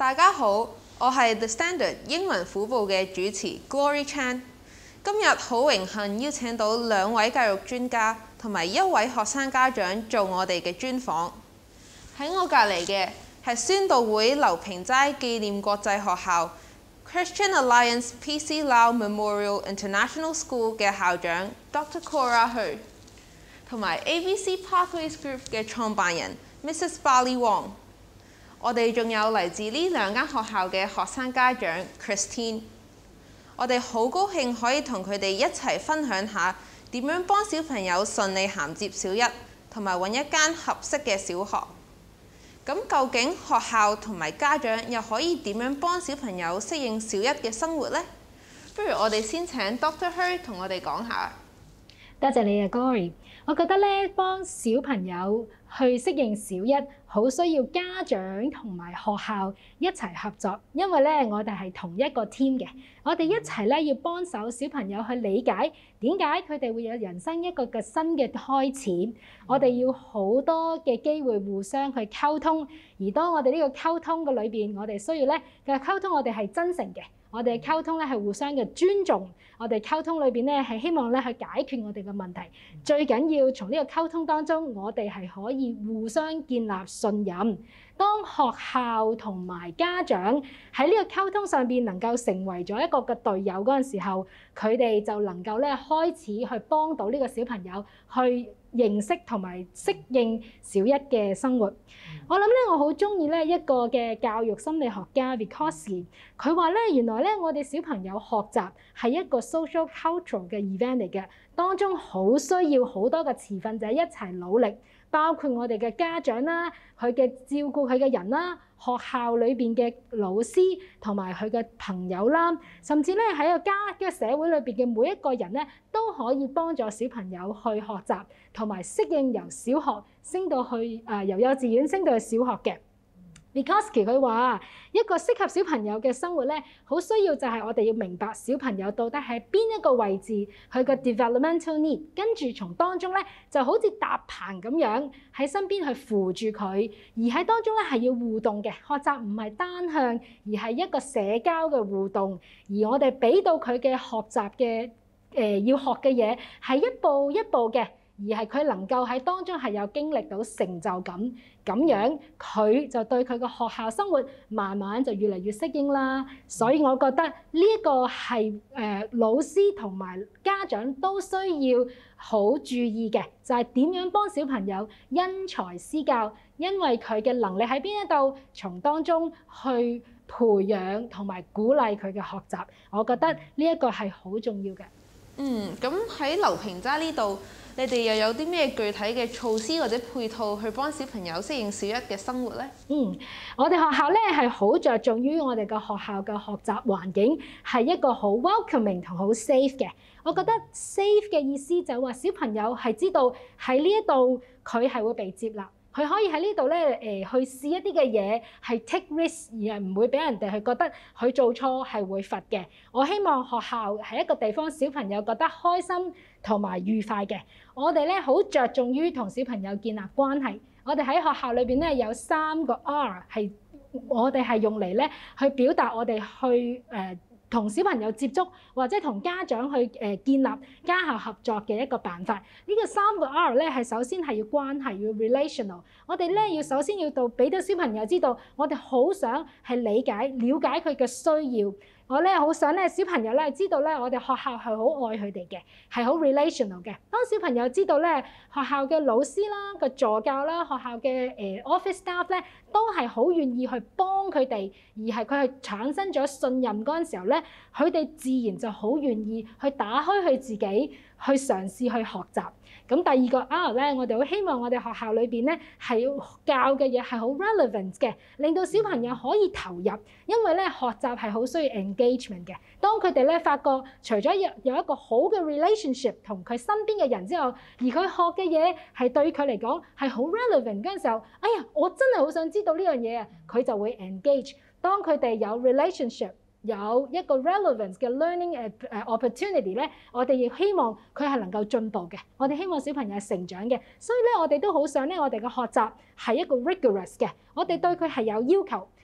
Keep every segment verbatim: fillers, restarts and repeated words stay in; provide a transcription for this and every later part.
大家好，我係 The Standard 英文虎報嘅主持 Glory Chan。今日好榮幸邀請到兩位教育專家同埋一位學生家長做我哋嘅專訪。喺我隔離嘅係宣道會劉平齋紀念國際學校 Christian Alliance P C Lau Memorial International School 嘅校長 Dr Cora Hui， 同埋 A B C Pathways Group 嘅創辦人 Missus Bally Wong。我哋仲有嚟自呢兩間學校嘅學生家長 Christine。我哋好高興可以同佢哋一齊分享下點樣幫小朋友順利銜接小一，同埋揾一間合適嘅小學。咁究竟學校同埋家長又可以點樣幫小朋友適應小一嘅生活呢？不如我哋先請 Doctor Hui 同我哋講下。 多謝你啊 Glory。我覺得咧，幫小朋友去適應小一，好需要家長同埋學校一齊合作，因為咧我哋係同一個 team 嘅，我哋一齊咧要幫手小朋友去理解點解佢哋會有人生一個嘅新嘅開始。我哋要好多嘅機會互相去溝通，而當我哋呢個溝通嘅裏邊，我哋需要咧嘅溝通，我哋係真誠嘅。我哋嘅溝通咧係互相嘅尊重，我哋溝通裏邊咧係希望咧去解決我哋嘅問題。最緊要從呢個溝通當中，我哋係可以互相建立信任。當學校同埋家長喺呢個溝通上邊能夠成為咗一個嘅隊友嗰陣時候，佢哋就能夠咧開始去幫到呢個小朋友去認識同埋適應小一嘅生活。我諗咧，我好中意咧一個嘅教育心理學家 𝗚𝘂𝗀𝘁𝘀 佢話咧，原來咧我哋小朋友學習係一個 social cultural 嘅 event 嚟嘅，當中好需要好多嘅持份者一齊努力，包括我哋嘅家長啦，佢嘅照顧佢嘅人啦，學校裏邊嘅老師同埋佢嘅朋友啦，甚至咧喺個家嘅社會裏邊嘅每一個人咧，都可以幫助小朋友去學習同埋適應由小學升到去誒、呃、由幼稚園升到去小學嘅。𝗚𝘂𝗀𝘁𝘀 佢話一個適合小朋友嘅生活咧，好需要就係我哋要明白小朋友到底喺邊一個位置，佢個 developmental need， 跟住從當中咧就好似搭棚咁樣喺身邊去扶住佢，而喺當中咧係要互動嘅，學習唔係單向，而係一個社交嘅互動，而我哋俾到佢嘅學習嘅誒、呃、要學嘅嘢係一步一步嘅。而係佢能夠喺當中係有經歷到成就感，咁樣佢就對佢個學校生活慢慢就越嚟越適應啦。所以我覺得呢一個係誒老師同埋家長都需要好注意嘅，就係點樣幫小朋友因材施教，因為佢嘅能力喺邊一度，從當中去培養同埋鼓勵佢嘅學習。我覺得呢一個係好重要嘅。 嗯，咁喺劉平齋呢度，你哋又有啲咩具體嘅措施或者配套去幫小朋友適應小一嘅生活呢？ 嗯，我哋學校咧係好着重於我哋個學校嘅學習環境係一個好 welcoming 同好 safe 嘅。我覺得 safe 嘅意思就係話小朋友係知道喺呢一度佢係會被接納。佢可以喺呢度咧，誒去試一啲嘅嘢，係 take risk，而係唔會俾人哋去覺得佢做錯係會罰嘅。我希望學校係一個地方，小朋友覺得開心同埋愉快嘅。我哋咧好着重於同小朋友建立關係。我哋喺學校裏邊咧有三個 R 係我哋係用嚟咧去表達我哋去誒。呃同小朋友接觸或者同家長去誒建立家校合作嘅一個辦法，呢個三個 R 咧係首先係要關係，要 relational。我哋咧要首先要到俾到小朋友知道，我哋好想係理解、了解佢嘅需要。我咧好想咧小朋友咧知道咧，我哋學校係好愛佢哋嘅，係好 relational 嘅。當小朋友知道咧，學校嘅老師啦、個助教啦、學校嘅誒 office staff 咧，都係好願意去幫佢哋，而係佢係產生咗信任嗰陣時候咧，佢哋自然就好願意去打開佢自己，去嘗試去學習。咁第二個 R 咧，我哋好希望我哋學校裏邊咧係要教嘅嘢係好 relevant 嘅，令到小朋友可以投入，因為咧學習係好需要 engagement 嘅。當佢哋咧發覺除咗有有一個好嘅 relationship 同佢身邊嘅人之後，而佢學嘅嘢係對佢嚟講係好 relevant 嗰陣時候，哎呀，我真係好想知道呢樣嘢啊，佢就會 engage。當佢哋有 relationship，有一個 relevance 嘅 learning 誒誒 opportunity 咧，我哋亦希望佢係能夠進步嘅。我哋希望小朋友係成長嘅，所以咧我哋都好想咧，我哋嘅學習係一個 rigorous 嘅，我哋對佢係有要求。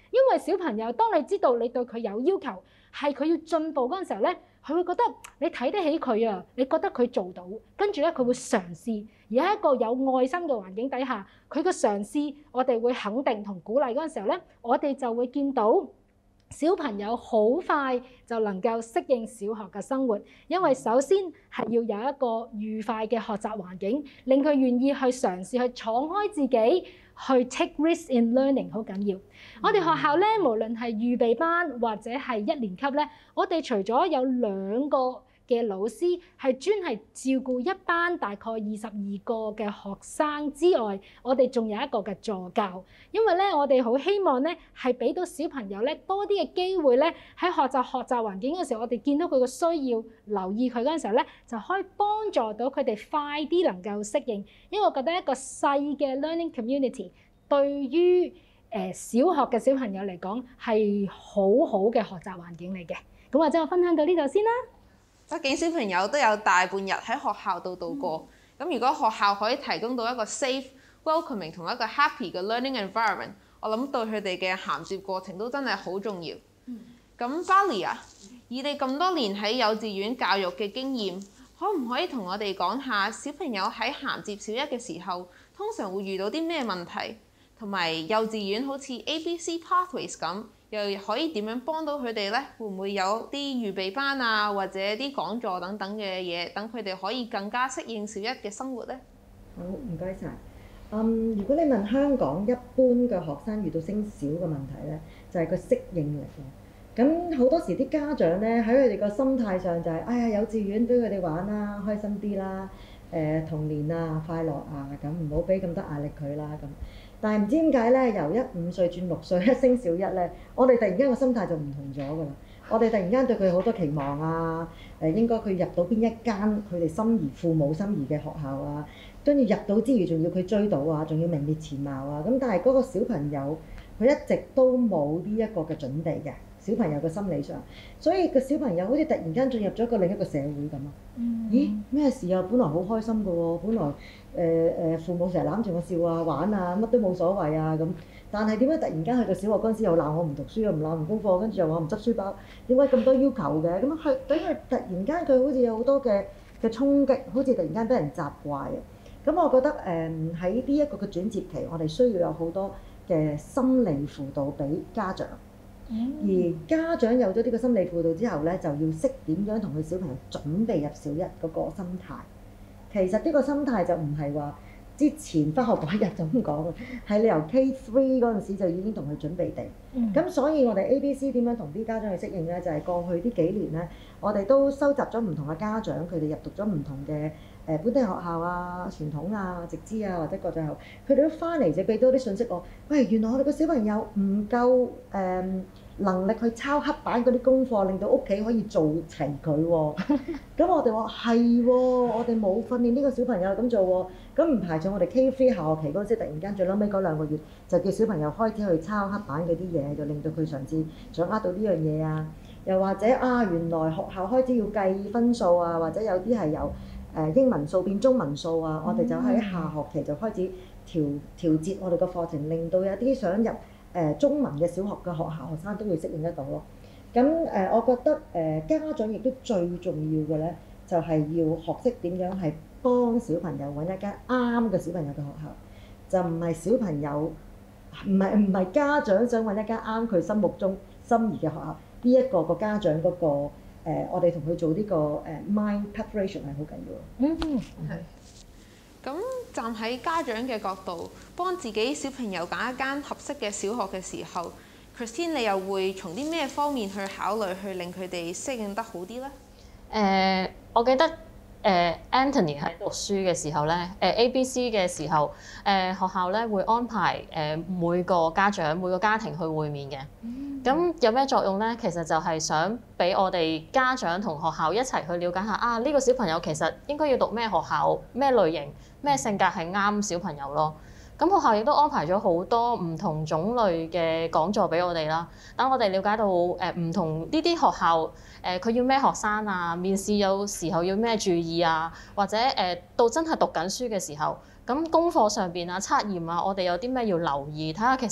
因為小朋友當你知道你對佢有要求，係佢要進步嗰陣時候咧，佢會覺得你睇得起佢啊，你覺得佢做到，跟住咧佢會嘗試。而喺一個有愛心嘅環境底下，佢嘅嘗試我哋會肯定同鼓勵嗰陣時候咧，我哋就會見到小朋友好快就能夠適應小學嘅生活，因為首先係要有一個愉快嘅學習環境，令佢願意去嘗試去敞開自己，去 take risk in learning 好緊要。我哋學校咧，無論係預備班或者係一年級咧，我哋除咗有兩個嘅老師係專係照顧一班大概二十二個嘅學生之外，我哋仲有一個嘅助教，因為咧我哋好希望咧係俾到小朋友咧多啲嘅機會咧喺學習學習環境嘅時候，我哋見到佢嘅需要，留意佢嗰陣時候咧，就可以幫助到佢哋快啲能夠適應。因為我覺得一個細嘅 learning community 對於誒小學嘅小朋友嚟講係好好嘅學習環境嚟嘅。咁或者我分享到呢度先啦。 畢竟小朋友都有大半日喺學校度度過，咁、嗯、如果學校可以提供到一個 safe、welcoming 同一個 happy 嘅 learning environment， 我諗對佢哋嘅銜接過程都真係好重要。咁、嗯、Bally 啊，以你咁多年喺幼稚園教育嘅經驗，可唔可以同我哋講下小朋友喺銜接小一嘅時候，通常會遇到啲咩問題，同埋幼稚園好似 A B C pathways 咁，又可以點樣幫到佢哋呢？會唔會有啲預備班啊，或者啲講座等等嘅嘢，等佢哋可以更加適應小一嘅生活呢？ 好，唔該晒。嗯，如果你問香港一般嘅學生遇到升小嘅問題呢，就係個適應力嘅。咁好多時啲家長呢，喺佢哋個心態上就係、是，哎呀，幼稚園俾佢哋玩啦，開心啲啦，誒、呃、童年啊，快樂啊，咁唔好俾咁多壓力佢啦咁。但係唔知點解咧，由一五歲轉六歲一升小一咧，我哋突然間個心態就唔同咗㗎啦。我哋突然間對佢好多期望啊，誒應該佢入到邊一間佢哋心儀父母心儀嘅學校啊，跟住入到之餘仲要佢追到啊，仲要名列前茅啊。咁但係嗰個小朋友佢一直都冇呢一個嘅準備嘅。小朋友嘅心理上，所以個小朋友好似突然間進入咗一個另一個社會咁啊！嗯、咦咩事啊？本來好開心㗎喎，本來誒誒、呃、父母成日攬住我笑啊玩啊，乜都冇所謂啊咁。但係點解突然間去到小學嗰陣時又鬧我唔讀書，又唔鬧唔功課，跟住又話唔執書包？點解咁多要求嘅？咁佢等佢突然間佢好似有好多嘅嘅衝擊，好似突然間俾人責怪啊！咁我覺得誒喺呢一個嘅轉接期，我哋需要有好多嘅心理輔導俾家長。而家長有咗呢個心理輔導之後咧，就要識點樣同佢小朋友準備入小一嗰個心態。其實呢個心態就唔係話之前返學嗰一日就咁講嘅，係你由 K 三嗰陣時就已經同佢準備定。咁、嗯、所以我哋 A B C 點樣同啲家長去適應咧？就係、是、過去呢幾年咧，我哋都收集咗唔同嘅家長，佢哋入讀咗唔同嘅誒本地學校啊、傳統啊、直資啊或者國際學校，佢哋都翻嚟就俾多啲信息我。喂，原來我哋個小朋友唔夠誒、呃、能力去抄黑板嗰啲功課，令到屋企可以做齊佢喎。咁我哋話係喎，我哋冇訓練呢個小朋友咁做喎。咁唔排除我哋 K 三下學期嗰陣時，突然間最撚尾嗰兩個月就叫小朋友開始去抄黑板嗰啲嘢，就令到佢嘗試掌握到呢樣嘢啊。又或者啊，原來學校開始要計分數啊，或者有啲係由誒英文數變中文數啊，我哋就喺下學期就開始調調節我哋個課程，令到有啲想入誒、呃、中文嘅小學嘅學校學生都會適應得到咯。咁誒、呃，我覺得誒、呃、家長亦都最重要嘅咧，就係、是、要學識點樣係幫小朋友揾一間啱嘅小朋友嘅學校，就唔係小朋友，唔係唔係家長想揾一間啱佢心目中心儀嘅學校。呢、這、一個個家長嗰、那個、呃、我哋同佢做呢、這個誒、呃、mind preparation 係好緊要。 嗯嗯，係。咁站喺家長嘅角度，幫自己小朋友揀一間合適嘅小學嘅時候 ，Christine 你又會從啲咩方面去考慮，去令佢哋適應得好啲咧？誒、 呃，我記得誒、呃、Anthony 喺讀書嘅時候咧，誒、呃、A B C 嘅時候，誒、呃、學校咧會安排誒、呃、每個家長每個家庭去會面嘅。咁、嗯、有咩作用咧？其實就係想俾我哋家長同學校一齊去了解下啊，呢、這個小朋友其實應該要讀咩學校、咩類型、咩性格係啱小朋友咯。咁學校亦都安排咗好多唔同種類嘅講座俾我哋啦，等我哋了解到誒唔、呃、同呢啲學校誒佢、呃、要咩學生啊，面試有時候要咩注意啊，或者誒、呃、到真係讀緊書嘅時候，咁功課上邊啊、測驗啊，我哋有啲咩要留意，睇下其實。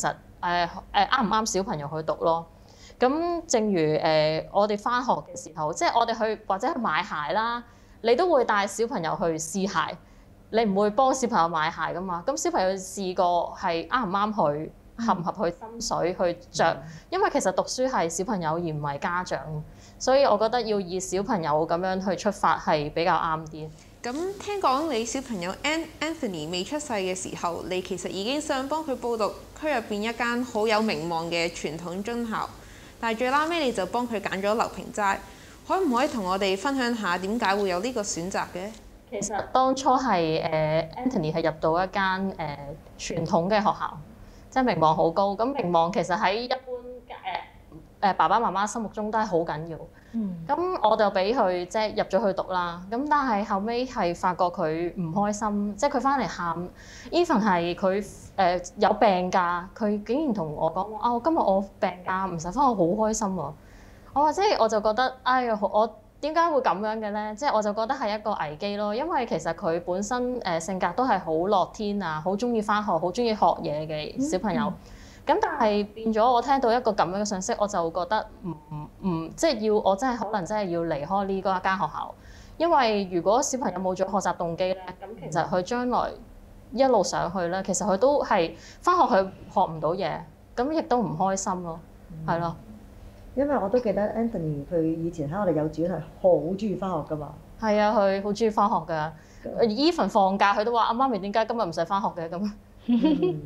誒誒啱唔啱小朋友去讀咯。咁正如誒、呃、我哋返學嘅時候，即係我哋去或者去買鞋啦，你都會帶小朋友去試鞋，你唔會幫小朋友買鞋噶嘛。咁小朋友試過係啱唔啱佢，合唔合佢心水去着，因為其實讀書係小朋友而唔係家長，所以我覺得要以小朋友咁樣去出發係比較啱啲。 咁聽講你小朋友 Anthony 未出世嘅時候，你其實已經想幫佢報讀區入邊一間好有名望嘅傳統津校，但係最拉尾你就幫佢揀咗劉平齋，可唔可以同我哋分享下點解會有呢個選擇嘅？ 其實當初係誒、呃、Anthony 係入到一間誒、呃、傳統嘅學校，即係名望好高。咁名望其實喺一般誒誒、呃、爸爸媽媽心目中都係好緊要。咁、嗯、我就俾佢即係入咗去讀啦。咁但係後尾係發覺佢唔開心，即係佢翻嚟喊。Even 係佢誒有病假，佢竟然同我講：啊，今日我病假唔使翻，我好開心喎。我話即係我就覺得，哎呀，我點解會咁樣嘅咧？即係我就覺得係一個危機咯。因為其實佢本身誒、呃、性格都係好樂天啊，好中意翻學，好中意學嘢嘅小朋友。嗯嗯咁但係變咗，我聽到一個咁樣嘅信息，我就覺得唔唔唔，即係要我真係可能真係要離開呢嗰一間學校，因為如果小朋友冇咗學習動機咧，咁其實佢將來一路上去咧，其實佢都係返學佢學唔到嘢，咁亦都唔開心咯，係咯、嗯。 因為我都記得 Anthony 佢以前喺我哋幼稚園係好中意返學㗎嘛。 係啊，佢好中意返學㗎。Even 放假佢都話：阿媽咪點解今日唔使返學嘅咁？嗯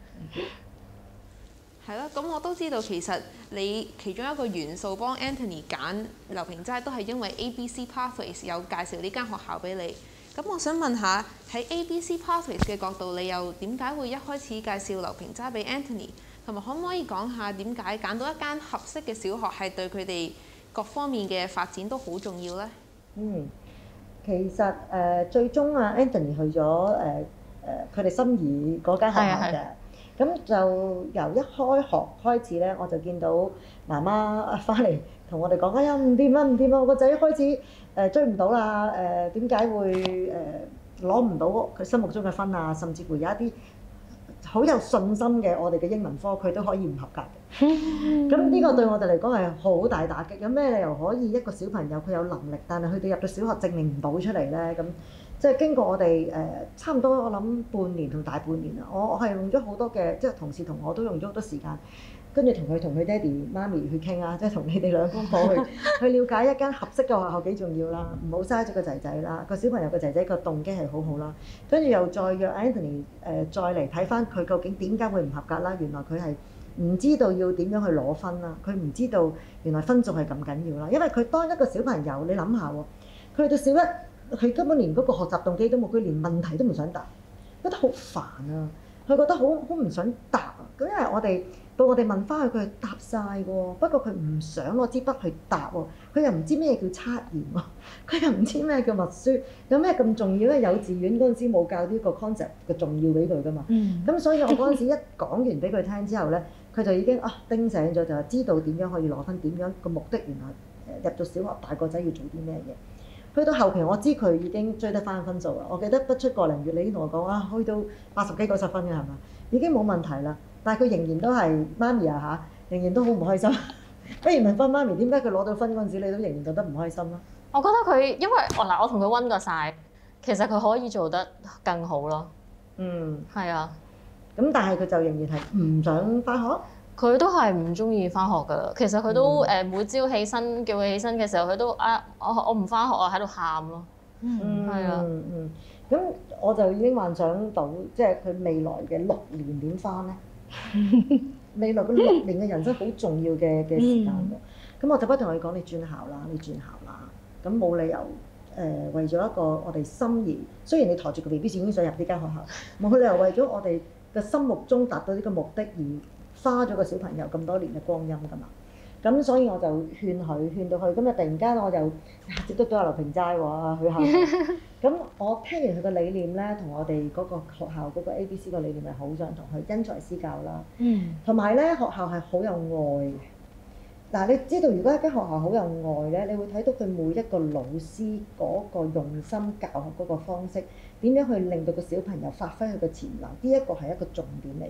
係咯，咁我都知道其實你其中一個元素幫 Anthony 揀劉平齋都係因為 A B C Pathways 有介紹呢間學校俾你。咁我想問下喺 A B C Pathways 嘅角度，你又點解會一開始介紹劉平齋俾 Anthony？ 同埋可唔可以講下點解揀到一間合適嘅小學係對佢哋各方面嘅發展都好重要呢？ 嗯，其實誒、呃、最終啊 Anthony 去咗誒誒佢哋心儀嗰間學校嘅。咁就由一開學開始咧，我就見到媽媽翻嚟同我哋講：哎呀，唔掂啊，唔掂啊！我個仔開始誒、呃、追唔到啦，誒點解會誒攞唔到佢心目中嘅分啊？甚至乎有一啲好有信心嘅我哋嘅英文科，佢都可以唔合格嘅。咁呢個對我哋嚟講係好大打擊。有咩理由可以一個小朋友佢有能力，但係佢哋入到小學證明唔到出嚟咧？咁即係經過我哋誒、呃、差唔多我諗半年同大半年啦，我我係用咗好多嘅，即係同事同我都用咗好多時間，跟住同佢同佢爹哋媽咪去傾啊，即係同你哋兩公婆去去了解一間合適嘅學校幾重要啦，唔好嘥咗個仔仔啦，個小朋友個仔仔個動機係好好啦，跟住又再約 Anthony 誒、呃、再嚟睇翻佢究竟點解會唔合格啦，原來佢係唔知道要點樣去攞分啦，佢唔知道原來分數係咁緊要啦，因為佢當一個小朋友，你諗下喎，佢去到小一。佢根本連嗰個學習動機都冇，佢連問題都唔想答，覺得好煩啊！佢覺得好好唔想答啊！咁因為我哋到我哋問翻佢，佢係答晒喎，不過佢唔想攞支筆去答喎，佢又唔知咩叫測驗喎，佢又唔知咩叫默書，有咩咁重要咧？幼稚園嗰陣時冇教呢個 concept 嘅重要俾佢噶嘛，咁、嗯、所以我嗰陣時一講完俾佢聽之後咧，佢就已經啊叮醒咗，就係知道點樣可以攞分，點樣個目的原來誒入到小學大個仔要做啲咩嘢。去到後期，我知佢已經追得翻分數啦。我記得不出個零月，你已經同我講啊，去到八十幾九十分嘅係嘛，已經冇問題啦。但係佢仍然都係媽咪啊嚇，仍然都好唔開心。不如問翻媽咪，點解佢攞到分嗰陣時，你都仍然覺得唔開心啦？ 我覺得佢因為我嗱，我同佢溫過晒，其實佢可以做得更好咯。嗯，係啊。咁但係佢就仍然係唔想翻學。 佢都係唔中意翻學㗎。其實佢都誒、嗯、每朝起身叫佢起身嘅時候，佢都啊我我唔翻學啊，喺度喊咯。嗯，係啊。 嗯嗯。咁我就已經幻想到，即係佢未來嘅六年點翻咧？未來嘅六年嘅人生好重要嘅嘅時間喎。咁、嗯、我就不斷同佢講：你轉校啦，你轉校啦。咁冇理由誒、呃、為咗一個我哋心儀，雖然你抬住個 B B 已經想入呢間學校，冇理由為咗我哋嘅心目中達到呢個目的而花咗個小朋友咁多年嘅光陰㗎嘛，咁所以我就勸佢，勸到佢，咁啊突然間我就接觸到阿劉平齋喎，去校。咁我聽完佢個理念咧，同我哋嗰個學校嗰個 A B C 個理念係好想同佢因材施教啦。嗯。同埋咧，學校係好有愛嘅。嗱，你知道如果一間學校好有愛咧，你會睇到佢每一個老師嗰個用心教學嗰個方式，點樣去令到個小朋友發揮佢嘅潛能，呢一個係一個重點嚟嘅。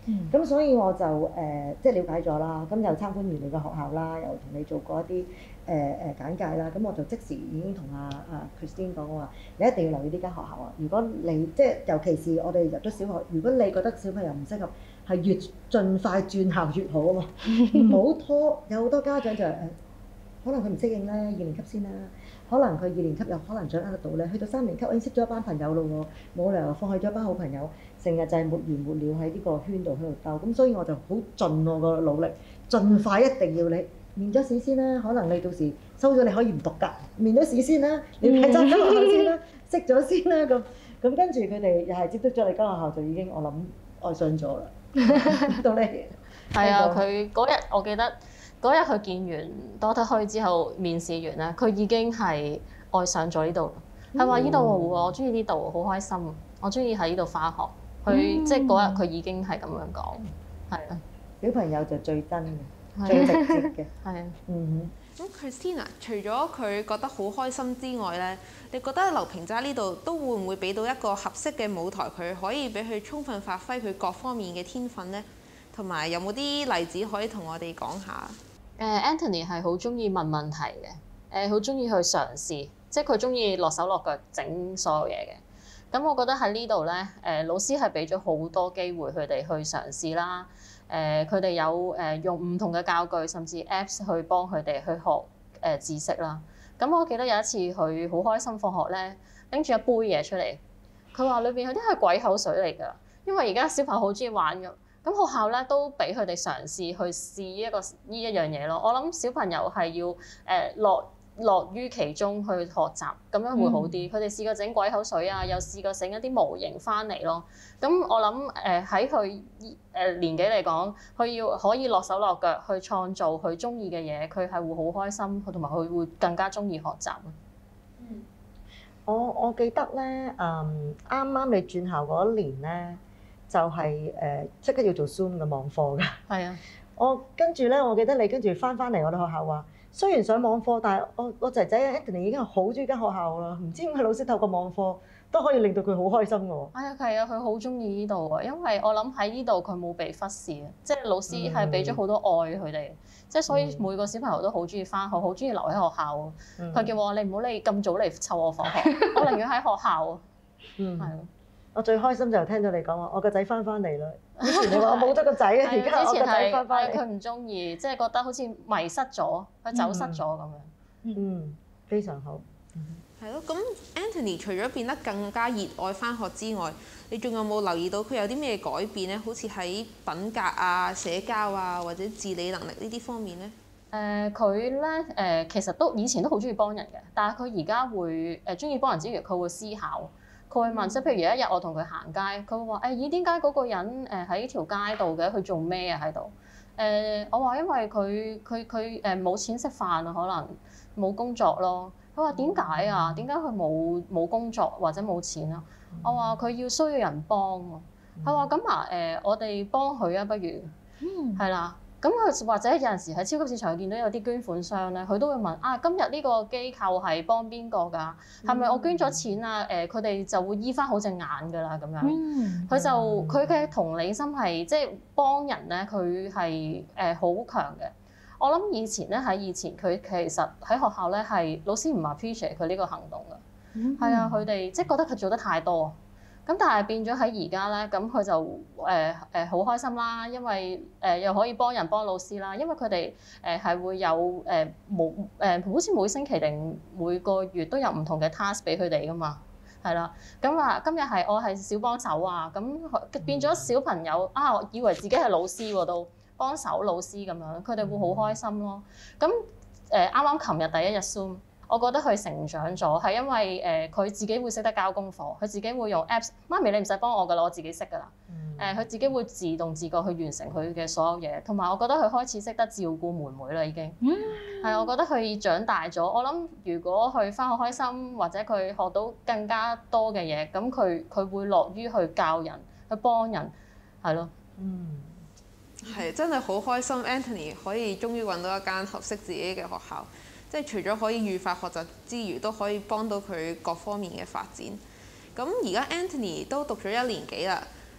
咁、嗯、所以我就誒、呃、即係了解咗啦，咁又參觀完你個學校啦，又同你做過一啲誒誒簡介啦，咁我就即時已經同阿阿 Christine 講，我話你一定要留意呢間學校啊！如果你即係尤其是我哋入咗小學，如果你覺得小朋友唔適合，係越盡快轉校越好啊嘛，唔好拖。有好多家長就係、是、誒、呃，可能佢唔適應咧，二年級先啦。可能佢二年級又可能掌握得到咧，去到三年級已經識咗一班朋友咯喎，冇理由放棄咗一班好朋友，成日就係沒完沒了喺呢個圈度喺度兜，咁所以我就好盡我個努力，盡快一定要你面咗試先啦，可能你到時收咗你可以唔讀㗎，面咗試先啦，你睇真間學校先啦，識咗先啦，咁咁跟住佢哋又係接觸咗你間學校就已經我諗愛上咗啦，到你係啊，佢嗰日我記得。嗰日佢見完 Dr Hui 之後面試完咧，佢已經係愛上咗呢度。佢話呢度好啊，我中意呢度，好開心，我中意喺呢度返學。佢、嗯、即係嗰日佢已經係咁樣講，係啊。小朋友就最真嘅，最直接嘅，係啊。嗯咁 Christina 除咗佢覺得好開心之外咧，你覺得劉平渣呢度都會唔會俾到一個合適嘅舞台，佢可以俾佢充分發揮佢各方面嘅天分咧？同埋有冇啲例子可以同我哋講下？ 誒、uh, Anthony 係好中意問問題嘅，誒好中意去嘗試，即係佢中意落手落腳整所有嘢嘅。咁我覺得喺呢度咧，誒、呃、老師係俾咗好多機會佢哋去嘗試啦。誒佢哋有誒、呃、用唔同嘅教具，甚至 Apps 去幫佢哋去學誒、呃、知識啦。咁我記得有一次佢好開心放學咧，拎住一杯嘢出嚟，佢話裏邊有啲係鬼口水嚟㗎，因為而家小朋友好中意玩㗎。咁學校咧都俾佢哋嘗試去試一個呢一樣嘢咯。我諗小朋友係要誒、呃、落落於其中去學習，咁樣會好啲。佢哋、嗯、試過整鬼口水啊，又試過整一啲模型翻嚟咯。咁我諗誒喺佢誒年紀嚟講，佢要可以落手落腳去創造佢中意嘅嘢，佢係會好開心，同埋佢會更加中意學習。 嗯，我我記得咧，嗯，啱啱你轉校嗰一年咧。就係誒即刻要做 Zoom 嘅網課㗎。係啊，我跟住咧，我記得你跟住翻翻嚟我哋學校話，雖然上網課，但係我我仔仔 Anthony 已經係好中意間學校啦。唔知點解老師透過網課都可以令到佢好開心㗎喎。係啊，係啊，佢好中意呢度啊，因為我諗喺呢度佢冇被忽視啊，即係老師係俾咗好多愛佢哋，即係、嗯、所以每個小朋友都好中意翻學，好中意留喺學校。佢、嗯、叫我你唔好你咁早嚟湊我放學，我寧願喺學校。嗯，係。我最開心就聽到你講話，我個仔翻返嚟啦。以前你話我冇咗個仔，而家我個仔翻返嚟。佢唔中意，即係覺得好似迷失咗，佢走失咗咁樣。嗯，非常好。 係咯，咁 Anthony 除咗變得更加熱愛翻學之外，你仲有冇留意到佢有啲咩改變咧？好似喺品格啊、社交啊或者自理能力呢啲方面咧？ 誒佢咧誒其實都以前都好中意幫人嘅，但係佢而家會誒中意幫人之餘，佢會思考。佢會問，即係譬如有一日我同佢行街，佢會話：誒咦，點解嗰個人誒喺條街度嘅？佢做咩啊喺度？誒、呃、我話因為佢佢佢誒冇錢食飯啊，可能冇工作咯。佢話點解啊？點解佢冇冇工作或者冇錢啊？我話佢要需要人幫喎。佢話咁啊誒，我哋幫佢啊，不如係啦。咁佢或者有陣時喺超級市場見到有啲捐款箱咧，佢都會問啊，今日呢個機構係幫邊個㗎？係咪我捐咗錢啊？誒、呃，佢哋就會醫翻好隻眼㗎啦，咁樣。佢、嗯、就佢嘅同理心係即係幫人咧，佢係誒好強嘅。我諗以前咧喺以前佢其實喺學校咧係老師唔 appreciate 佢呢個行動㗎。係、嗯、啊，佢哋即係覺得佢做得太多。咁但係變咗喺而家咧，咁佢就誒誒好開心啦，因為誒、呃、又可以幫人幫老師啦，因為佢哋誒係會有誒冇誒好似每星期定每個月都有唔同嘅 task 俾佢哋噶嘛，係啦。咁話今日係我係小幫手啊，咁變咗小朋友啊，我以為自己係老師喎，都幫手老師咁樣，佢哋會好開心咯。咁誒啱啱琴日第一日 Zoom。我覺得佢成長咗，係因為誒佢、呃、自己會識得交功課，佢自己會用 Apps。媽咪你唔使幫我噶啦，我自己識噶啦。誒佢、嗯呃、自己會自動自覺去完成佢嘅所有嘢，同埋我覺得佢開始識得照顧妹妹啦，已經。嗯。係，我覺得佢長大咗。我諗如果佢返學開心，或者佢學到更加多嘅嘢，咁佢佢會樂於去教人、去幫人，係咯。嗯。 係真係好開心 ，Anthony 可以終於揾到一間合適自己嘅學校。即係除咗可以愉快學習之餘，都可以幫到佢各方面嘅發展。咁而家 Anthony 都讀咗一年幾啦，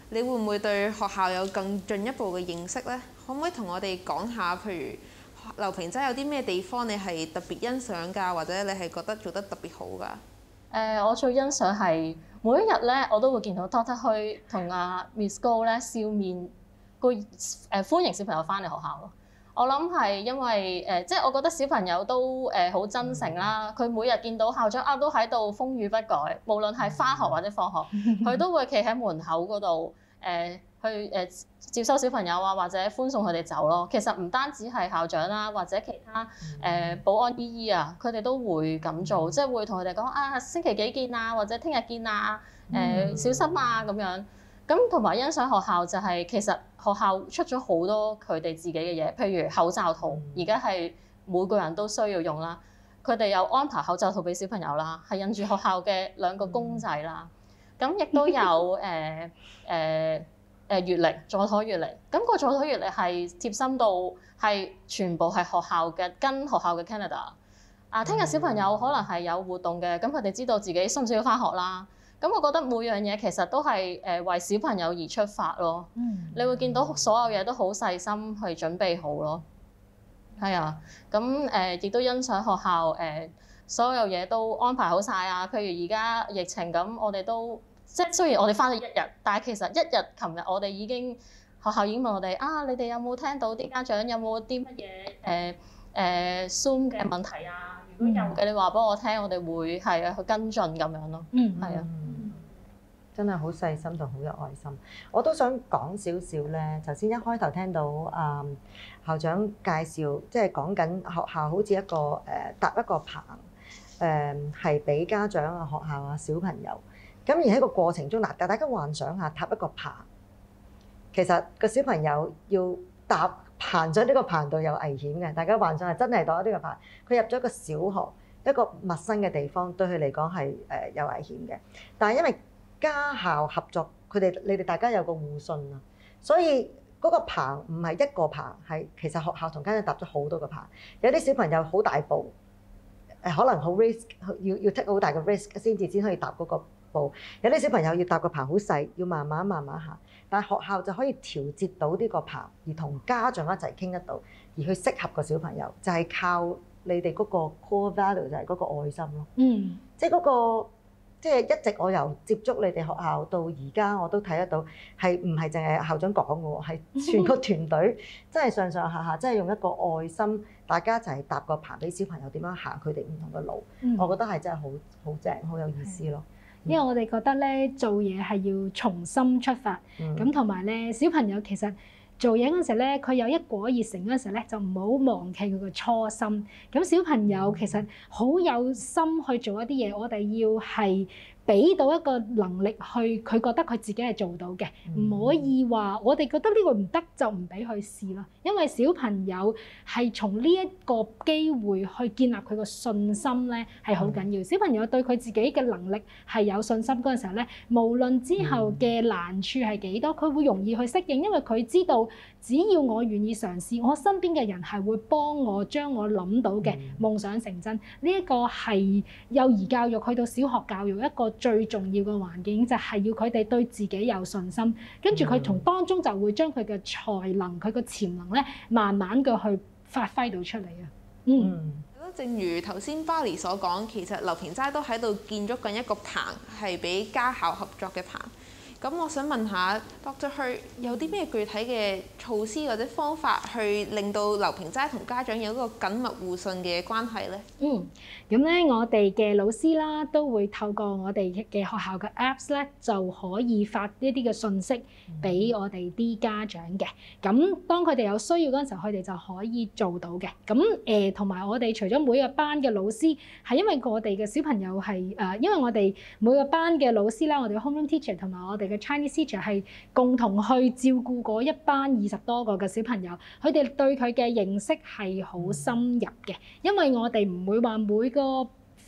你會唔會對學校有更進一步嘅認識呢？可唔可以同我哋講下，譬如劉平齋有啲咩地方你係特別欣賞㗎，或者你係覺得做得特別好㗎？誒、 呃，我最欣賞係每一日咧，我都會見到 Dr Hui 同阿 Miss Go 咧笑面，個誒、呃、歡迎小朋友翻嚟學校咯。我諗係因為誒、呃，即係我覺得小朋友都誒好、呃、真誠啦。佢每日見到校長啊，都喺度風雨不改，無論係返學或者放學，佢都會企喺門口嗰度誒去誒、呃、接收小朋友啊，或者歡送佢哋走咯。其實唔單止係校長啦，或者其他誒、呃、保安姨姨啊，佢哋都會咁做，即係會同佢哋講啊，星期幾見啊，或者聽日見啊，誒、呃、小心啊咁樣。咁同埋欣賞學校就係、是、其實學校出咗好多佢哋自己嘅嘢，譬如口罩套，而家係每個人都需要用啦。佢哋有安排口罩套俾小朋友啦，係印住學校嘅兩個公仔啦。咁亦都有誒誒誒月曆，座台月曆。咁、那個座台月曆係貼心到係全部係學校嘅，跟學校嘅 Canada。啊，聽日小朋友可能係有活動嘅，咁佢哋知道自己需唔需要返學啦。咁我覺得每樣嘢其實都係誒為小朋友而出發咯。嗯，你會見到所有嘢都好細心去準備好咯。係啊，咁誒亦都欣賞學校誒、呃、所有嘢都安排好晒啊。譬如而家疫情咁，我哋都即係雖然我哋返咗一日，但係其實一日琴日我哋已經學校已經問我哋啊，你哋有冇聽到啲家長有冇啲乜嘢誒誒 Zoom 嘅問題啊？如果有嘅，你話俾我聽，我哋會係啊去跟進咁樣咯。嗯，係啊。 真係好細心同好有愛心。我都想講少少咧。頭先一開頭聽到啊、嗯、校長介紹，即係講緊學校好似一個誒、呃、搭一個棚誒，係、呃、俾家長啊、學校啊、小朋友。咁而喺個過程中，嗱，大家幻想下搭一個棚，其實個小朋友要搭行咗呢個棚度有危險嘅。大家幻想係真係到咗呢個棚，佢入咗一個小學，一個陌生嘅地方，對佢嚟講係誒有危險嘅。但係因為家校合作，佢哋你哋大家有個互信啊，所以嗰個棚唔係一個棚，係其實學校同家長搭咗好多個棚。有啲小朋友好大步，誒可能好 risk，要要 take 好大嘅 risk 先至先可以搭嗰個步。有啲小朋友要搭個棚好細，要慢慢慢慢行。但係學校就可以調節到呢個棚，而同家長一齊傾得到，而去適合個小朋友，就係靠你哋嗰個 core value 就係嗰個愛心咯。嗯，即係嗰個。即係一直我由接觸你哋學校到而家，我都睇得到係唔係淨係校長講嘅喎，係全個團隊真係上上下下，真係用一個愛心，大家一齊搭個棚俾小朋友點樣行佢哋唔同嘅路。嗯、我覺得係真係好好正，好有意思咯。 因為我哋覺得咧，做嘢係要從心出發，咁同埋咧，小朋友其實做嘢嗰陣時咧，佢有一顆熱誠嗰陣時咧，就唔好忘記佢個初心。咁小朋友其實好有心去做一啲嘢，我哋要係俾到一個能力去，佢覺得佢自己係做到嘅，唔可以話我哋覺得呢個唔得就唔俾佢試咯。因為小朋友係從呢一個機會去建立佢個信心咧，係好緊要。小朋友對佢自己嘅能力係有信心嗰陣時候咧，無論之後嘅難處係幾多，佢會容易去適應，因為佢知道只要我願意嘗試，我身邊嘅人係會幫我將我諗到嘅夢想成真。呢一個係幼兒教育去到小學教育一個最重要嘅環境，就係要佢哋對自己有信心，跟住佢從當中就會將佢嘅才能、佢個潛能咧，慢慢嘅去發揮到出嚟啊。嗯， 正如頭先 Bally 所講，其實劉平齋都喺度建築緊一個棚，係俾家校合作嘅棚。咁我想問下 Dr Hui 有啲咩具體嘅措施或者方法去令到劉平齋同家長有一個緊密互信嘅關係咧？ 嗯，咁咧我哋嘅老師啦都會透過我哋嘅學校嘅 Apps 咧，就可以發一啲嘅信息俾我哋啲家長嘅。咁當佢哋有需要嗰陣時候，佢哋就可以做到嘅。咁誒同埋我哋除咗每個班嘅老師，係因為我哋嘅小朋友係誒、呃，因為我哋每個班嘅老師啦，我哋嘅 homeroom teacher 同埋我哋嘅 Chinese teacher 係共同去照顧嗰一班二十多個嘅小朋友，佢哋對佢嘅認識係好深入嘅，因為我哋唔會話每個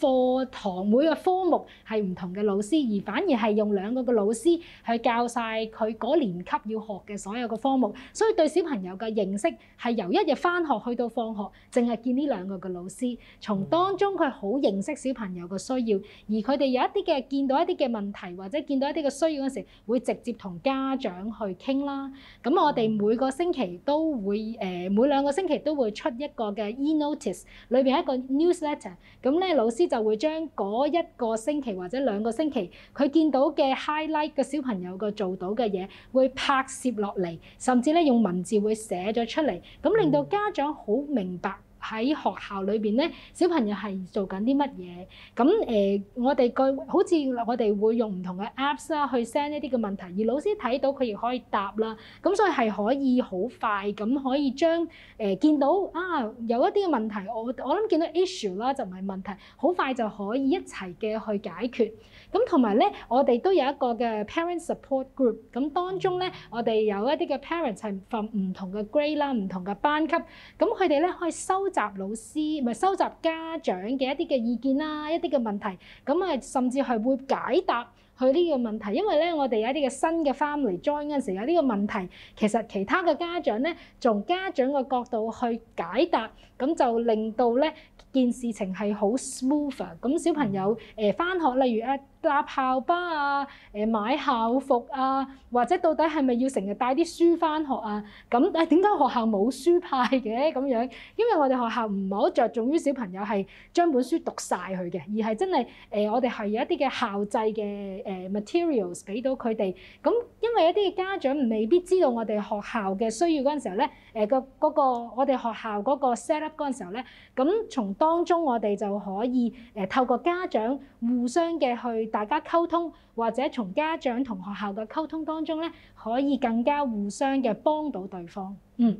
課堂每個科目係唔同嘅老師，而反而係用兩個嘅老師去教晒佢嗰年級要學嘅所有嘅科目，所以對小朋友嘅認識係由一日返學去到放學，淨係見呢兩個嘅老師，從當中佢好認識小朋友嘅需要，而佢哋有一啲嘅見到一啲嘅問題或者見到一啲嘅需要嗰時，會直接同家長去傾啦。咁我哋每個星期都會誒、呃、每兩個星期都會出一個嘅 e-notice， 裏邊一個 newsletter。咁咧老師就會將嗰一個星期或者兩個星期佢見到嘅 highlight 嘅小朋友個做到嘅嘢，會拍攝落嚟，甚至咧用文字會寫咗出嚟，咁令到家長好明白喺學校裏邊咧，小朋友係做緊啲乜嘢？咁誒、呃，我哋個好似我哋會用唔同嘅 apps 啦，去 send 一啲嘅問題，而老師睇到佢亦可以答啦。咁所以係可以好快咁可以將誒、呃、見到啊有一啲嘅問題，我我諗見到 issue 啦就唔係問題，好快就可以一齊嘅去解決。咁同埋咧，我哋都有一個嘅 parent support group。咁當中咧，我哋有一啲嘅 parents 係分唔同嘅 grade 啦，唔同嘅班級。咁佢哋咧可以收集老師，咪收集家長嘅一啲嘅意見啦，一啲嘅問題。咁啊，甚至係會解答佢呢個問題。因為咧，我哋有一啲嘅新嘅 family join 嗰陣時有呢個問題，其實其他嘅家長咧，從家長嘅角度去解答，咁就令到咧件事情係好 smooth 啊。咁小朋友誒返學，例如啊，搭校巴啊，誒買校服啊，或者到底係咪要成日帶啲書返學啊？咁誒點解學校冇書派嘅咁樣？因為我哋學校唔係好着重於小朋友係將本書讀晒佢嘅，而係真係誒、呃、我哋係有一啲嘅校製嘅誒 materials 俾到佢哋。咁因為一啲嘅家長未必知道我哋學校嘅需要嗰陣時候咧，誒個嗰個我哋學校嗰個 set up 嗰陣時候咧，咁從當中我哋就可以誒、呃、透過家長互相嘅去大家溝通，或者從家長同學校嘅溝通當中咧，可以更加互相嘅幫到對方。嗯，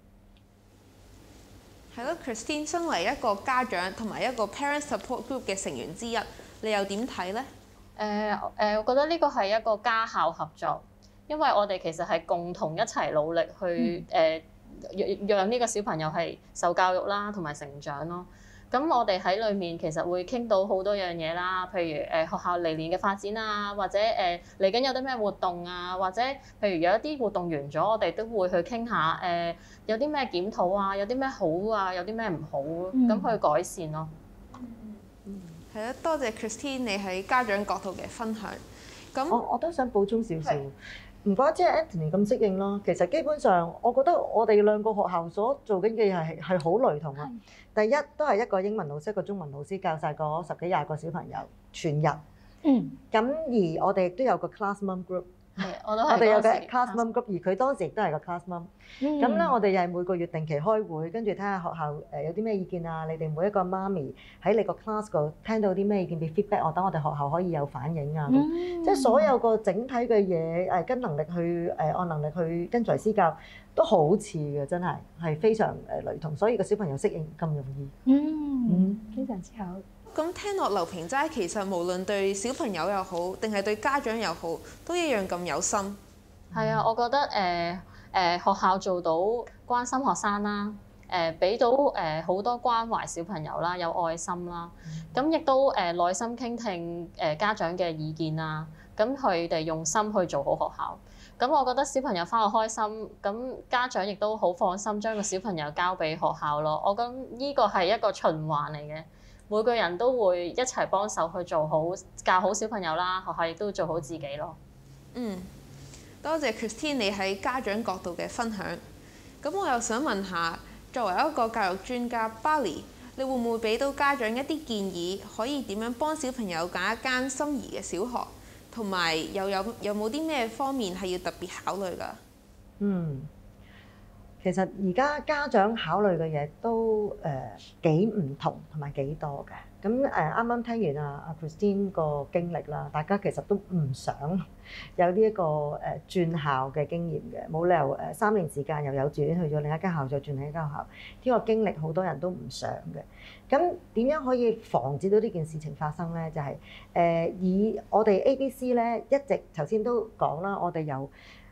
係咯 ，Christine 身為一個家長同埋一個 parent support group 嘅成員之一，你又點睇咧？誒誒、 呃呃，我覺得呢個係一個家校合作，因為我哋其實係共同一齊努力去誒、嗯呃、讓呢個小朋友係受教育啦，同埋成長咯。咁我哋喺裏面其實會傾到好多樣嘢啦，譬如誒、呃、學校嚟年嘅發展啊，或者誒嚟緊有啲咩活動啊，或者譬如有一啲活動完咗，我哋都會去傾下誒、呃、有啲咩檢討啊，有啲咩好啊，有啲咩唔好，咁、嗯、去改善咯。 嗯，係咯，多謝 Christine 你喺家長角度嘅分享。咁我我都想補充少少。唔怪之 Anthony 咁適應咯，其實基本上我覺得我哋兩個學校所做緊嘅嘢係係好雷同啊。第一都係一個英文老師，一個中文老師教晒嗰十幾廿個小朋友全日。嗯。咁而我哋亦都有個 class mom group。我都係。我哋有個 class mom group，而佢當時亦都係個 class mom。咁咧，我哋又係每個月定期開會，跟住睇下學校誒有啲咩意見啊，你哋每一個媽咪喺你個 class 度聽到啲咩意見俾 feedback，我等我哋學校可以有反應啊。嗯、即係所有個整體嘅嘢誒，跟能力去誒按能力去跟隨施教，都好似嘅，真係係非常誒雷同，所以個小朋友適應咁容易。嗯嗯，非常之好。 咁聽落劉平齋其實無論對小朋友又好，定係對家長又好，都一樣咁有心。 係啊，我覺得誒誒、呃呃、學校做到關心學生啦，誒俾到誒好多關懷小朋友啦，有愛心啦，咁亦、嗯、都誒耐心傾聽誒家長嘅意見啦，咁佢哋用心去做好學校。咁我覺得小朋友返學開心，咁家長亦都好放心將個小朋友交俾學校咯。我覺得呢個係一個循環嚟嘅。每個人都會一齊幫手去做好教好小朋友啦，學校亦都會做好自己咯。 嗯，多謝 Christine 你喺家長角度嘅分享。咁我又想問下，作為一個教育專家 Bally， 你會唔會俾到家長一啲建議，可以點樣幫小朋友揀一間心儀嘅小學，同埋又有有冇啲咩方面係要特別考慮㗎？ 嗯。其實而家家長考慮嘅嘢都誒幾唔同同埋幾多嘅。咁誒啱啱聽完阿阿 Christine 個經歷啦，大家其實都唔想有呢一個誒轉校嘅經驗嘅，冇理由誒三年時間由幼稚園去咗另一間校再轉另一間學校，呢個經歷好多人都唔想嘅。咁點樣可以防止到呢件事情發生咧？就係誒以我哋 A B C 咧一直頭先都講啦，我哋有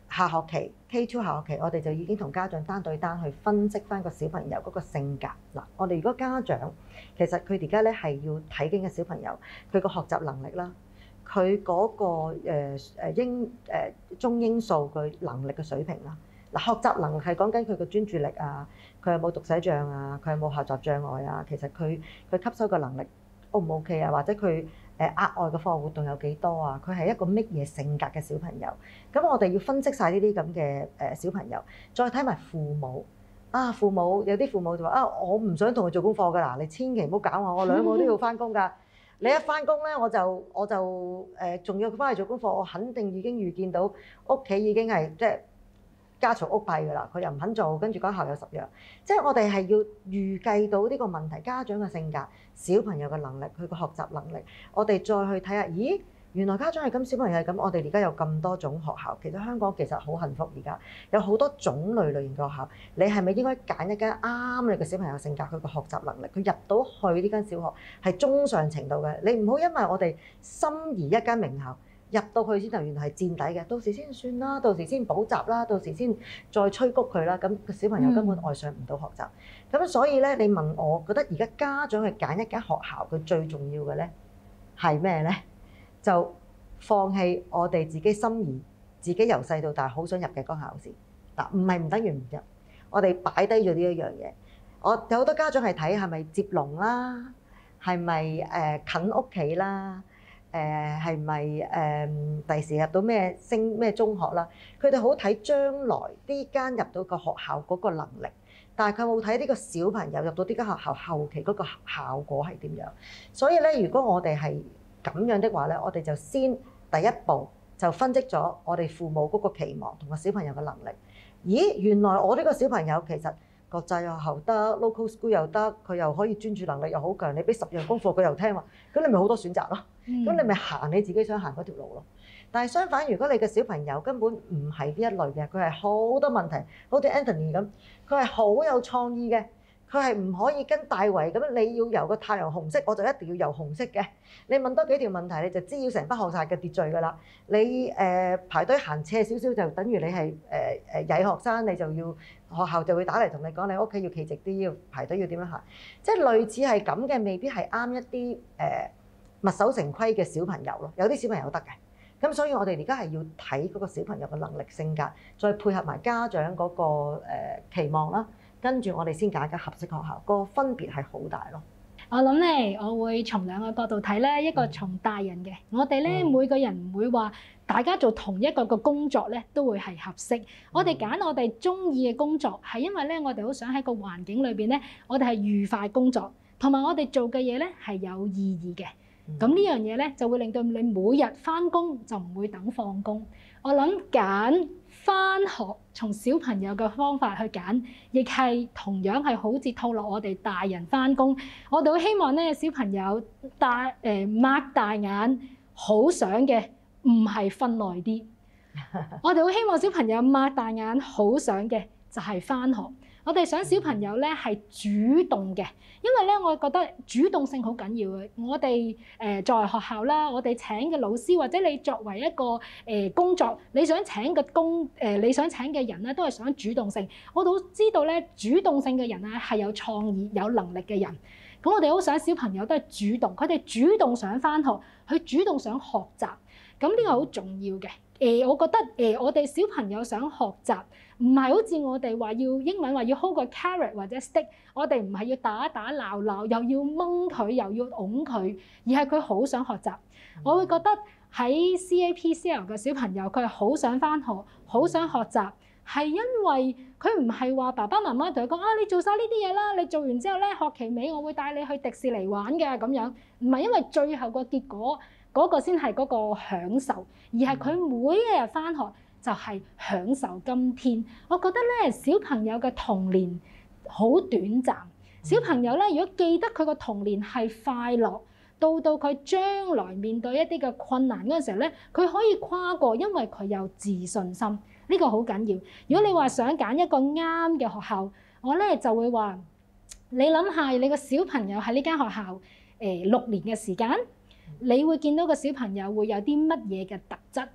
下學期 K 二下學期，我哋就已經同家長單對單去分析翻個小朋友嗰個性格。嗱，我哋如果家長其實佢而家咧係要睇緊嘅小朋友，佢個學習能力啦，佢嗰個誒誒英誒中英數據能力嘅水平啦。嗱，學習能力係講緊佢個專注力啊，佢有冇讀寫障啊，佢有冇學習障礙啊，其實佢佢吸收嘅能力 O 唔 OK 啊，或者佢誒額外嘅課外活動有幾多啊，佢係一個乜嘢性格嘅小朋友。咁我哋要分析晒呢啲咁嘅誒小朋友，再睇埋父母啊，父母有啲父母就話啊，我唔想同佢做功課㗎啦，你千祈唔好搞我，我兩個都要翻工㗎。你一翻工咧，我就我就誒仲要佢翻去做功課，我肯定已經預見到屋企已經係即係家嘈屋閉㗎啦，佢又唔肯做，跟住嗰校有十樣，即係我哋係要預計到呢個問題，家長嘅性格、小朋友嘅能力、佢個學習能力，我哋再去睇下，咦，原來家長係咁，小朋友係咁，我哋而家有咁多種學校，其實香港其實好幸福，而家有好多種類類型嘅學校，你係咪應該揀一間啱你嘅小朋友性格、佢個學習能力，佢入到去呢間小學係中上程度嘅，你唔好因為我哋心儀一間名校。入到去先就原來係墊底嘅，到時先算啦，到時先補習啦，到時先再催谷佢啦。咁個小朋友根本愛上唔到學習。咁、嗯、所以咧，你問我覺得而家家長去揀一間學校，佢最重要嘅咧係咩咧？就放棄我哋自己心儀、自己由細到大好想入嘅嗰校先。嗱，唔係唔等於唔入，我哋擺低咗呢一樣嘢。我有好多家長係睇係咪接龍啦，係咪誒近屋企啦？誒係咪誒第時入到咩升咩中學啦？佢哋好睇將來呢間入到個學校嗰個能力，但係佢冇睇呢個小朋友入到呢間學校後期嗰個效果係點樣。所以咧，如果我哋係咁樣的話咧，我哋就先第一步就分析咗我哋父母嗰個期望同個小朋友嘅能力。咦，原來我呢個小朋友其實國際學校得 local school 又得，佢又可以專注能力又好強，你俾十樣功課佢又聽喎，咁你咪好多選擇咯。咁、嗯、你咪行你自己想行嗰條路咯。但係相反，如果你嘅小朋友根本唔係呢一類嘅，佢係好多問題，好似 Anthony 咁，佢係好有創意嘅，佢係唔可以跟大圍咁，你要游個太陽紅色，我就一定要游紅色嘅。你問多幾條問題，你就滋擾成班學晒嘅秩序㗎啦。你誒、呃、排隊行斜少少，就等於你係誒誒曳學生，你就要學校就會打嚟同你講，你屋企要企直啲，要排隊要點樣行，即係類似係咁嘅，未必係啱一啲誒。呃墨守成規嘅小朋友咯，有啲小朋友得嘅，咁所以我哋而家係要睇嗰個小朋友嘅能力性格，再配合埋家長嗰個誒期望啦，跟住我哋先揀一間合適學校，個分別係好大咯。 我諗咧，我會從兩個角度睇咧，一個從大人嘅，我哋咧每個人唔會話大家做同一個個工作咧都會係合適。我哋揀我哋中意嘅工作，係因為咧我哋好想喺個環境裏邊咧，我哋係愉快工作，同埋我哋做嘅嘢咧係有意義嘅。咁呢樣嘢咧就會令到你每日返工就唔會等放工。我諗揀返學從小朋友嘅方法去揀，亦係同樣係好似套落我哋大人返工。我哋好希望咧小朋友大誒擘大眼，好想嘅唔係瞓耐啲。我哋好希望小朋友擘大眼，好想嘅就係返學。我哋想小朋友咧係主動嘅，因為咧我覺得主動性好緊要嘅。我哋誒作為學校啦，我哋請嘅老師或者你作為一個誒工作，你想請嘅工誒你想請嘅人咧，都係想主動性。我都知道咧，主動性嘅人咧係有創意、有能力嘅人。咁我哋好想小朋友都係主動，佢哋主動想返學，佢主動想學習。咁呢個好重要嘅。誒，我覺得誒，我哋小朋友想學習，唔係好似我哋話要英文話要 hold 個 carrot 或者 stick，我哋唔係要打打鬧鬧，又要掹佢，又要擁佢，而係佢好想學習。我會覺得喺 C A P C L 嘅小朋友，佢係好想返學，好想學習，係因為佢唔係話爸爸媽媽同佢講啊，你做晒呢啲嘢啦，你做完之後咧，學期尾我會帶你去迪士尼玩嘅咁樣，唔係因為最後個結果。嗰個先係嗰個享受，而係佢每一日返學就係享受今天。我覺得咧，小朋友嘅童年好短暫。小朋友咧，如果記得佢個童年係快樂，到到佢將來面對一啲嘅困難嗰陣時候咧，佢可以跨過，因為佢有自信心。呢個好緊要。如果你話想揀一個啱嘅學校，我咧就會話你諗下，你個小朋友喺呢間學校誒六年嘅時間。你會見到個小朋友會有啲乜嘢嘅特質？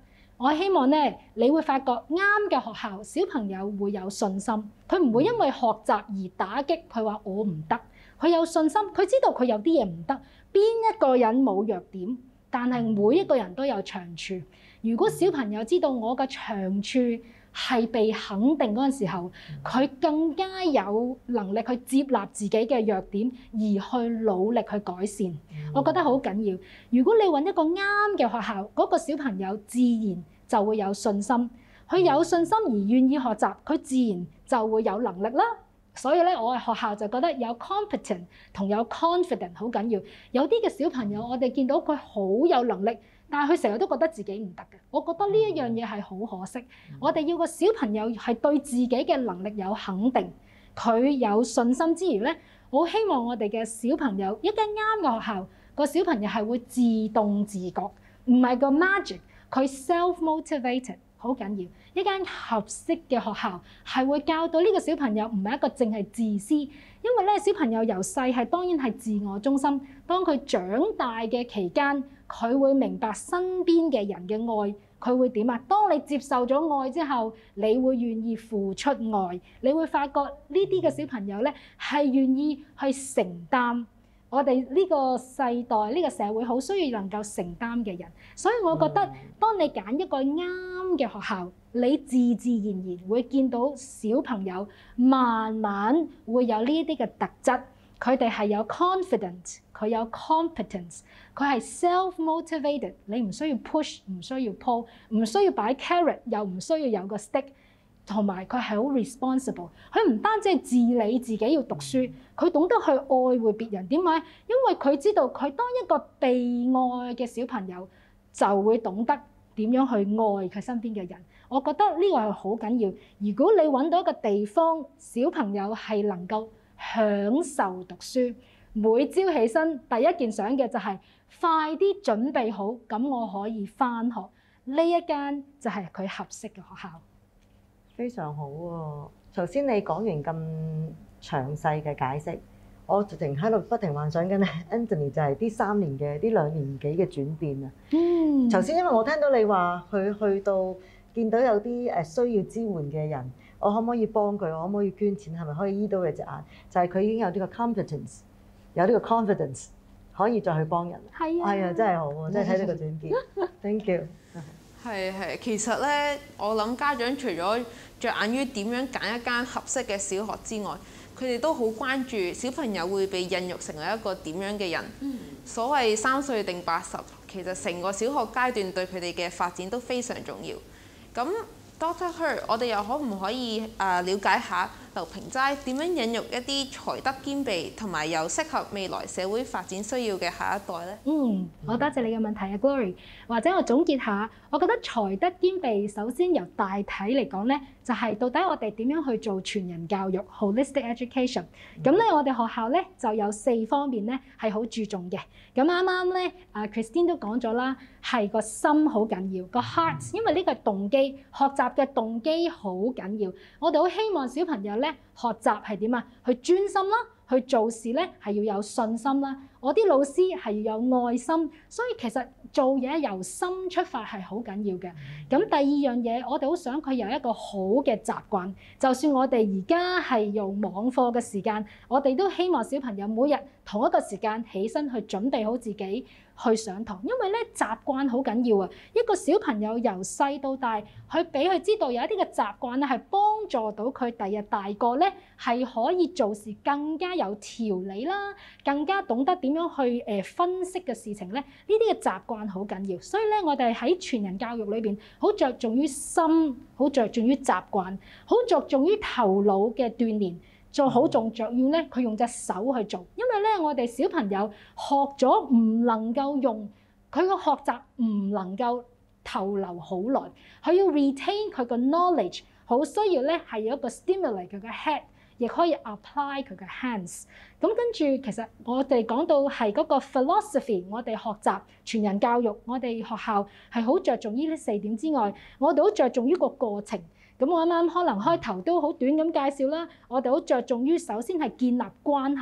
我希望咧，你會發覺啱嘅學校，小朋友會有信心，佢唔會因為學習而打擊佢話我唔得，佢有信心，佢知道佢有啲嘢唔得，邊一個人冇弱點，但係每一個人都有長處。如果小朋友知道我嘅長處係被肯定嗰陣時候，佢更加有能力去接納自己嘅弱點，而去努力去改善。我覺得好緊要。如果你揾一個啱嘅學校，嗰個小朋友自然就會有信心。佢有信心而願意學習，佢自然就會有能力啦。所以咧，我嘅學校就覺得有 competent 同有 confident 好緊要。有啲嘅小朋友，我哋見到佢好有能力，但係佢成日都覺得自己唔得嘅。我覺得呢一樣嘢係好可惜。我哋要個小朋友係對自己嘅能力有肯定，佢有信心之餘咧，我希望我哋嘅小朋友一間啱嘅學校，個小朋友係會自動自覺，唔係個 magic，佢 self-motivated。好緊要，一間合適嘅學校係會教到呢個小朋友唔係一個淨係自私，因為咧小朋友由細係當然係自我中心，當佢長大嘅期間，佢會明白身邊嘅人嘅愛，佢會點啊？當你接受咗愛之後，你會願意付出愛，你會發覺呢啲嘅小朋友咧係願意去承擔。我哋呢個世代、呢個社會好需要能夠承擔嘅人，所以我覺得當你揀一個啱嘅學校，你自自然然會見到小朋友慢慢會有呢啲嘅特質，佢哋係有 confidence， 佢有 competence， 佢係 self-motivated， 你唔需要 push， 唔需要 pull， 唔需要擺 carrot， 又唔需要有個 stick。同埋佢係好 responsible， 佢唔單止係自理自己要讀書，佢懂得去愛護別人。點解？因為佢知道佢當一個被愛嘅小朋友，就會懂得點樣去愛佢身邊嘅人。我覺得呢個係好緊要。如果你揾到一個地方，小朋友係能夠享受讀書，每朝起身第一件想嘅就係快啲準備好，咁我可以返學。呢一間就係佢合適嘅學校。 非常好喎！頭先你講完咁詳細嘅解釋，我直情喺度不停幻想緊咧 Anthony 就係呢三年嘅呢兩年幾嘅轉變啊！嗯，頭先因為我聽到你話佢去到見到有啲誒需要支援嘅人，我可唔可以幫佢？我可唔可以捐錢？係咪可以醫到佢隻眼？就係、是、佢已經有呢個 competence， 有呢個 confidence， 可以再去幫人。係啊，係啊，真係好啊！真係睇到個轉變。Thank you。 係係，其實咧，我諗家長除咗着眼於點樣揀一間合適嘅小學之外，佢哋都好關注小朋友會被孕育成為一個點樣嘅人。嗯、所謂三歲定八十，其實成個小學階段對佢哋嘅發展都非常重要。咁 Doctor Hui，我哋又可唔可以誒、呃、了解下劉平齋點樣孕育一啲才德兼備同埋又適合未來社會發展需要嘅下一代呢？ 嗯，好多謝你嘅問題啊 ，Glory。或者我總結下，我覺得才德兼備，首先由大體嚟講咧，就係、是、到底我哋點樣去做全人教育 （holistic education）。咁咧，我哋學校咧就有四方面咧係好注重嘅。咁啱啱咧，啊 Christine 都講咗啦，係個心好緊要，個 heart， 因為呢個係動機，學習嘅動機好緊要。我哋好希望小朋友咧學習係點啊？去專心啦，去做事咧係要有信心啦。我啲老師係要有愛心，所以其實做嘢由心出發係好緊要嘅。咁第二樣嘢，我哋好想佢有一個好嘅習慣。就算我哋而家係用網課嘅時間，我哋都希望小朋友每日同一個時間起身去準備好自己去上堂，因為咧習慣好緊要啊！一個小朋友由細到大，去俾佢知道有一啲嘅習慣咧，係幫助到佢第日大個咧係可以做事更加有條理啦，更加懂得點樣去誒分析嘅事情咧。呢啲嘅習慣好緊要，所以咧我哋喺全人教育裏邊好着重於心，好着重於習慣，好着重於頭腦嘅鍛鍊。做好仲着要咧，佢用隻手去做，因為咧我哋小朋友學咗唔能夠用，佢個學習唔能夠逗留好耐，佢要 retain 佢個 knowledge， 好需要咧係有一個 stimulate 佢嘅 head， 亦可以 apply 佢嘅 hands。咁跟住其實我哋講到係嗰個 philosophy， 我哋學習全人教育，我哋學校係好着重於呢四點之外，我哋好着重於個過程。咁我啱啱可能開頭都好短咁介紹啦，我哋好着重於首先係建立關係，跟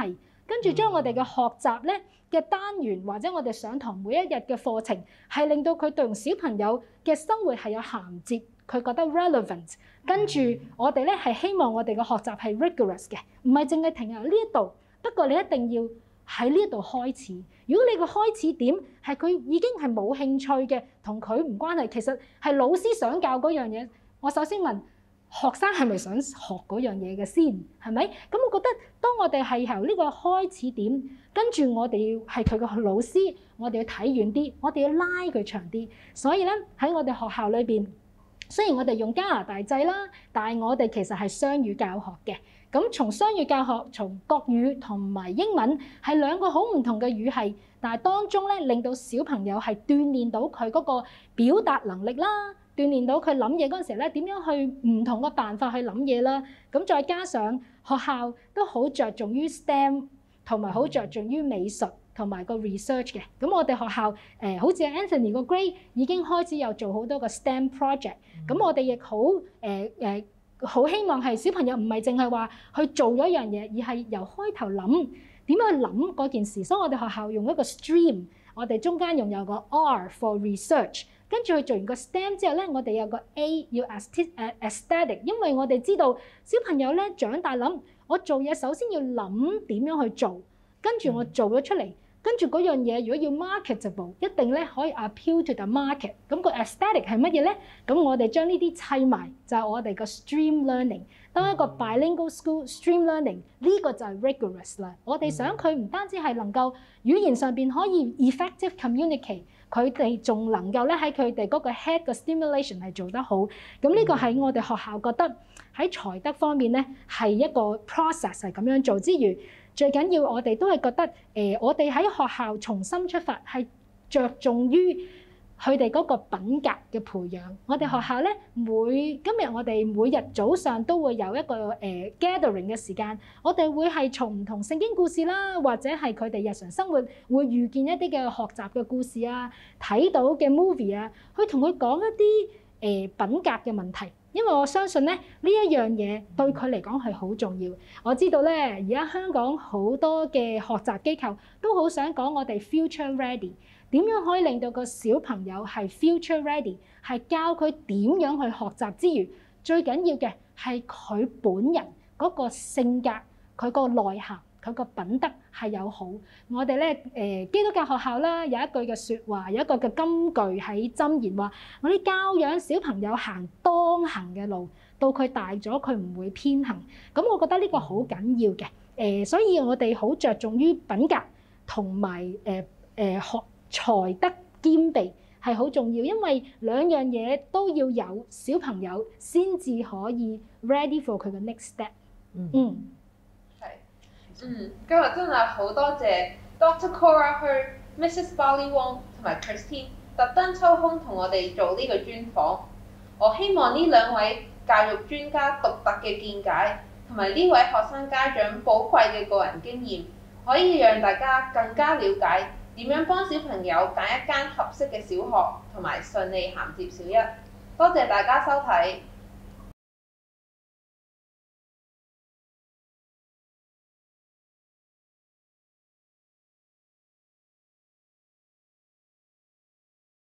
跟住將我哋嘅學習咧嘅單元或者我哋上堂每一日嘅課程，係令到佢同小朋友嘅生活係有銜接，佢覺得 relevant。跟住我哋咧係希望我哋嘅學習係 rigorous 嘅，唔係淨係停喺呢一度。不過你一定要喺呢一度開始。如果你個開始點係佢已經係冇興趣嘅，同佢唔關係，其實係老師想教嗰樣嘢。我首先問學生係咪想學嗰樣嘢嘅先，係咪？咁我覺得當我哋係由呢個開始點，跟住我哋要係佢個老師，我哋要睇遠啲，我哋要拉佢長啲。所以咧喺我哋學校裏邊，雖然我哋用加拿大制啦，但係我哋其實係雙語教學嘅。咁從雙語教學，從國語同埋英文係兩個好唔同嘅語系，但係當中咧令到小朋友係鍛鍊到佢嗰個表達能力啦，鍛鍊到佢諗嘢嗰陣時咧點樣去唔同嘅辦法去諗嘢啦。咁再加上學校都好着重於 STEM 同埋好着重於美術同埋個 research 嘅。咁我哋學校誒、呃、好似 Anthony 個 grade 已經開始有做好多個 STEM project。咁我哋亦好誒誒。好希望係小朋友唔係淨係話去做咗一樣嘢，而係由開頭諗點樣去諗嗰件事。所以我哋學校用一個 stream， 我哋中間用有個 R for research， 跟住去做完個 STEM 之後咧，我哋有個 A 要 aesthetic， 因為我哋知道小朋友咧長大諗，我做嘢首先要諗點樣去做，跟住我做咗出嚟。跟住嗰樣嘢，如果要 marketable， 一定咧可以 appeal to the market。咁個 aesthetic 係乜嘢咧？咁我哋將呢啲砌埋，就係我哋個 stream learning。當一個 bilingual school stream learning， 呢個就係 rigorous 啦。我哋想佢唔單止係能夠語言上邊可以 effective communicate， 佢哋仲能夠咧喺佢哋嗰個 head 嘅 stimulation 係做得好。咁呢個喺我哋學校覺得喺才德方面咧係一個 process 係咁樣做之餘。最緊要我哋都係覺得，誒、呃，我哋喺學校重新出發，係着重於佢哋嗰個品格嘅培養。我哋學校咧，每今日我哋每日早上都會有一個誒、呃、gathering 嘅時間，我哋會係從唔同聖經故事啦，或者係佢哋日常生活會遇見一啲嘅學習嘅故事啊，睇到嘅 movie 啊，去同佢講一啲誒、呃、品格嘅問題。因為我相信咧，呢一樣嘢對佢嚟講係好重要。我知道咧，而家香港好多嘅學習機構都好想講我哋 future ready， 點樣可以令到個小朋友係 future ready， 係教佢點樣去學習之餘，最緊要嘅係佢本人嗰個性格、佢個內涵、佢個品德係有好。我哋咧誒基督教學校啦，有一句嘅説話，有一個嘅金句喺箴言話：我哋教養小朋友行當行嘅路，到佢大咗佢唔會偏行。咁我覺得呢個好緊要嘅。誒、呃，所以我哋好着重於品格同埋誒誒學才德兼備係好重要，因為兩樣嘢都要有小朋友先至可以 ready for 佢嘅 next step。嗯。嗯嗯，今日真係好多謝 Dr Cora Hui、Missus Bally Wong 同埋 Christine 特登抽空同我哋做呢個專訪。我希望呢兩位教育專家獨特嘅見解，同埋呢位學生家長寶貴嘅個人經驗，可以讓大家更加了解點樣幫小朋友揀一間合適嘅小學，同埋順利銜接小一。多謝大家收睇。